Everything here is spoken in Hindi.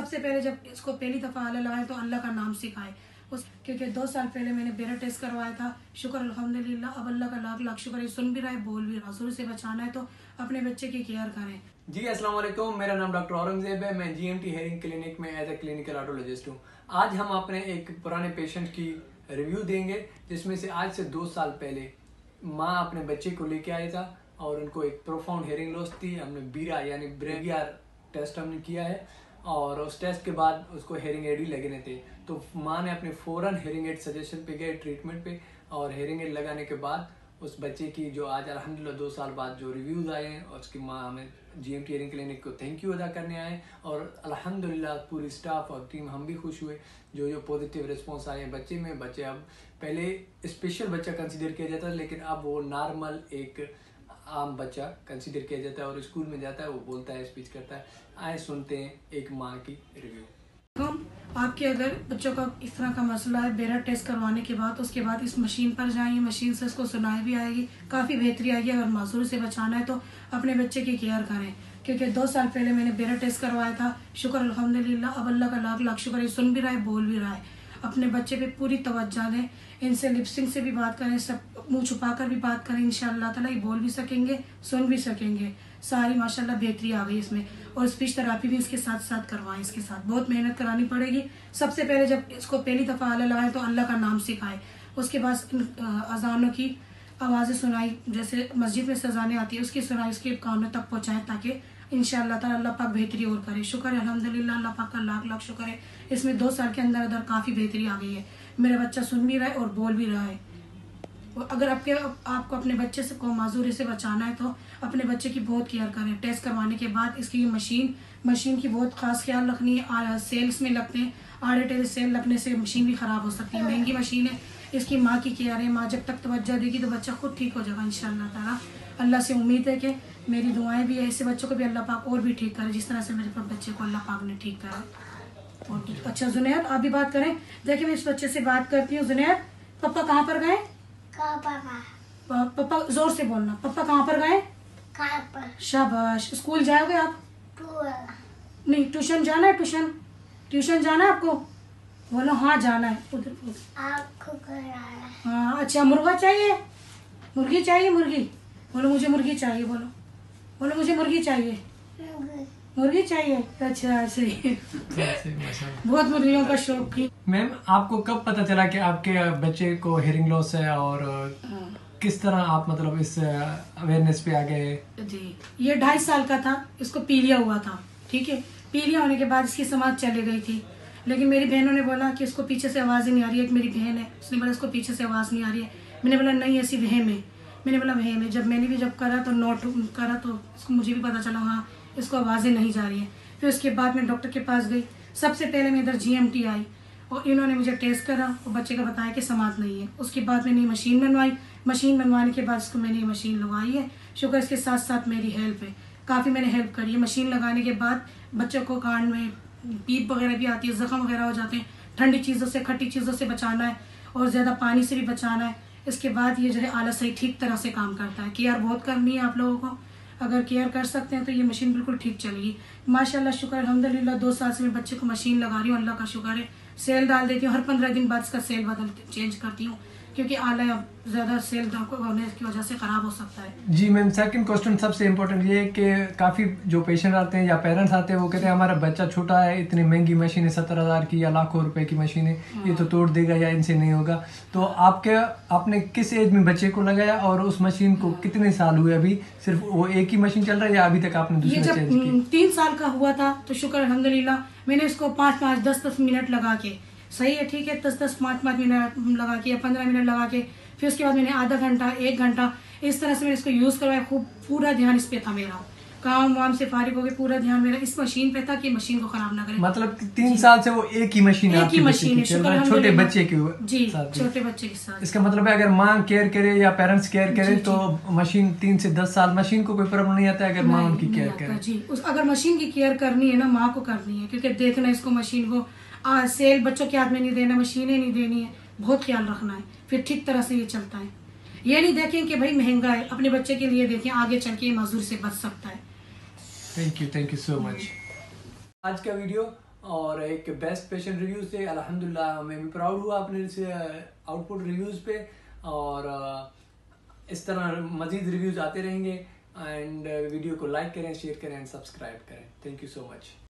सबसे पहले जब इसको पहली दफ़ा आला लगाए तो अल्लाह का नाम सिखाए क्योंकि 2 साल पहले मैंने बेरा टेस्ट करवाया था। शुक्र अल्हम्दुलिल्लाह, अब अल्लाह का लाख लाख शुक्र है, सुन भी रहा है, बोल भी रहा। शुरू से बचाना है तो अपने बच्चे की केयर करें। जी अस्सलाम वालेकुम, मेरा नाम डॉक्टर औरंगजेब है। मैं जीएमटी हेयरिंग क्लिनिक में एज ए क्लिनिकल ऑडियोलॉजिस्ट हूँ। आज हम अपने एक पुराने पेशेंट की रिव्यू देंगे जिसमें से आज से 2 साल पहले माँ अपने बच्चे को लेके आया था और उनको एक प्रोफाउंड हेयरिंग लॉस थी। हमने बीरा यानी ब्रेवियर टेस्ट हमने किया है और उस टेस्ट के बाद उसको हेयरिंग एड ही लगने थे। तो माँ ने अपने फौरन हेयरिंग एड सजेशन पे गए ट्रीटमेंट पे और हेयरिंग एड लगाने के बाद उस बच्चे की जो आज अल्हम्दुलिल्लाह 2 साल बाद जो रिव्यूज आए हैं और उसकी माँ हमें जीएमटी हेयरिंग क्लिनिक को थैंक यू अदा करने आए और अल्हम्दुलिल्लाह पूरी स्टाफ और टीम हम भी खुश हुए जो पॉजिटिव रिस्पॉन्स आए हैं बच्चे में। बच्चे अब पहले स्पेशल बच्चा कंसीडर किया जाता है लेकिन अब वो नॉर्मल एक आम बच्चा कंसीडर किया जाता है और स्कूल में जाता है, वो बोलता है, स्पीच करता है। आए सुनते हैं एक माँ की रिव्यू। आपके अगर बच्चों का इस तरह का मसला है बेरा टेस्ट करवाने के बाद उसके बाद इस मशीन पर जाएंगे, मशीन से इसको सुनाई भी आएगी, काफ़ी बेहतरी आएगी। अगर मासूर से बचाना है तो अपने बच्चे की केयर करें क्योंकि 2 साल पहले मैंने बेरा टेस्ट करवाया था। शुक्र अल्हम्दुलिल्लाह, अब अल्लाह का लाख लाख शुक्र है, सुन भी रहा है, बोल भी रहा है। अपने बच्चे पे पूरी तवज्जो दें, इनसे लिपसिंग से भी बात करें, सब मुंह छुपा कर भी बात करें। इंशाअल्लाह ताला ये बोल भी सकेंगे, सुन भी सकेंगे। सारी माशाल्लाह बेहतरी आ गई इसमें और स्पीच थेरेपी भी इसके साथ साथ करवाएं। इसके साथ बहुत मेहनत करानी पड़ेगी। सबसे पहले जब इसको पहली दफ़ा आला लगाए तो अल्लाह का नाम सिखाए, उसके बाद अजानों की आवाज़ें सुनाई, जैसे मस्जिद में से अजानें आती है उसकी सुनाई उसके कानों तक पहुँचाएँ ताकि इंशाअल्लाह ताला अल्लाह पाक बेहतरी और करे। शुक्र है अल्हम्दुलिल्लाह, अल्लाह पाक का लाख लाख शुक्र है। इसमें 2 साल के अंदर काफ़ी बेहतरी आ गई है। मेरा बच्चा सुन भी रहा है और बोल भी रहा है। अगर आपको अपने बच्चे से को माजूरी से बचाना है तो अपने बच्चे की बहुत केयर करें। टेस्ट करवाने के बाद इसकी मशीन की बहुत खास ख्याल रखनी है। सेल्स में लगते हैं, आड़े टेढ़े सेल लगने से मशीन भी ख़राब हो सकती है, महंगी मशीन है। इसकी माँ की केयर है, माँ जब तक तवज्जो देगी तो बच्चा खुद ठीक हो जाएगा इंशाअल्लाह ताला। अल्लाह से उम्मीद है कि मेरी दुआएं भी है ऐसे बच्चों को भी अल्लाह पाक और भी ठीक करे जिस तरह से मेरे बच्चे को अल्लाह पाक ने ठीक करा। और अच्छा जुनैद, आप भी बात करें। देखिए मैं इस बच्चे से बात करती हूँ। जुनैद, पापा कहाँ पर गए? पापा जोर से बोलना, पापा कहाँ पर गए? शाबाश। स्कूल जाओगे आप? नहीं, ट्यूशन जाना है? ट्यूशन जाना है आपको? बोलो हाँ जाना है। उधर हाँ। अच्छा, मुर्गा चाहिए? मुर्गी चाहिए? मुर्गी बोलो, मुझे मुर्गी चाहिए। बोलो मुझे मुर्गी चाहिए। मुर्गी चाहिए? अच्छा सही। बहुत मुर्गियों का शौक है। मैम, आपको कब पता चला कि आपके बच्चे को हेयरिंग लॉस है और किस तरह आप मतलब इस अवेयरनेस पे आ गए? जी, ये 2.5 साल का था, इसको पीलिया हुआ था। ठीक है, पीलिया होने के बाद इसकी समाज चली गई थी, लेकिन मेरी बहनों ने बोला कि इसको पीछे से आवाज़ ही नहीं आ रही है। एक मेरी बहन है, उसने बोला इसको पीछे से आवाज़ नहीं आ रही है। मैंने बोला नहीं, ऐसी वहम है। मैंने बोला वहम है। जब मैंने भी करा तो नोट करा तो इसको मुझे भी पता चला हाँ इसको आवाज़ें नहीं जा रही है। फिर उसके बाद मैं डॉक्टर के पास गई। सबसे पहले मैं इधर जीएमटी आई और इन्होंने मुझे टेस्ट करा और बच्चे का बताया कि समात नहीं है। उसके बाद मैंने मशीन बनवाई। मशीन बनवाने के बाद इसको मैंने मशीन लगवाई है। शुक्र इसके साथ साथ मेरी हेल्प है, काफ़ी मैंने हेल्प करी है। मशीन लगाने के बाद बच्चों को कान में पीप वगैरह भी आती है, ज़ख़म वगैरह हो जाते हैं। ठंडी चीज़ों से, खट्टी चीज़ों से बचाना है और ज़्यादा पानी से भी बचाना है। इसके बाद ये जो है आला सही ठीक तरह से काम करता है। केयर बहुत करनी है आप लोगों को, अगर केयर कर सकते हैं तो ये मशीन बिल्कुल ठीक चलेगी। माशाल्लाह शुक्र अल्हम्दुलिल्लाह, 2 साल से मैं बच्चे को मशीन लगा रही हूँ, अल्लाह का शुक्र है। सेल डाल देती हूँ, हर 15 दिन बाद इसका सेल चेंज करती हूँ क्योंकि आला ज़्यादा सेल होने की वजह से ख़राब हो सकता है। जी मैम, सेकंड क्वेश्चन सबसे इम्पोर्टेंट ये है कि काफ़ी जो पेशेंट आते हैं या पेरेंट्स आते हैं वो कहते हैं हमारा बच्चा छोटा है, इतनी महंगी मशीन है, 70,000 की या लाखों रुपए की मशीन है, ये तो तोड़ देगा या इनसे नहीं होगा। तो आपने किस एज में बच्चे को लगाया और उस मशीन को कितने साल हुए? अभी सिर्फ वो एक ही मशीन चल रहा है या अभी तक आपने दूसरा चेंज की? 3 साल का हुआ था तो शुक्र अल्हम्दुलिल्लाह मैंने इसको 5-5, 10-10 मिनट लगा के, सही है ठीक है, 10-10, 5-5 मिनट लगा के या 15 मिनट लगा के, फिर उसके बाद मैंने आधा घंटा, 1 घंटा इस तरह से मैंने इसको यूज़ करवाया। खूब पूरा ध्यान इस पे था मेरा, काम वाम से फारिग हो गए, पूरा ध्यान मेरा इस मशीन पे था कि मशीन को खराब ना करे। मतलब 3 साल से वो एक ही मशीन है, छोटे बच्चे की जी, छोटे बच्चे के साथ। इसका मतलब है अगर माँ केयर करे या पेरेंट्स केयर करे तो मशीन 3 से 10 साल मशीन को कोई प्रॉब्लम नहीं आता है अगर माँ उनकी केयर करे। जी, अगर मशीन की केयर करनी है ना, माँ को करनी है क्योंकि देखना इसको मशीन को सेल बच्चों के हाथ में नहीं देना, मशीनें नहीं देनी है, बहुत ख्याल रखना है, फिर ठीक तरह से ये चलता है। ये नहीं देखें कि भाई महंगा है, अपने बच्चे के लिए देखें, आगे चल के माजूर से बच सकता है। Thank you so much. आज का वीडियो और एक बेस्ट पेशेंट रिव्यूज थे। अल्हम्दुलिल्लाह मैं भी प्राउड हुआ अपने आउटपुट रिव्यूज़ पे, और इस तरह मज़ीद रिव्यूज़ आते रहेंगे। एंड वीडियो को लाइक करें, शेयर करें एंड सब्सक्राइब करें। Thank you so much.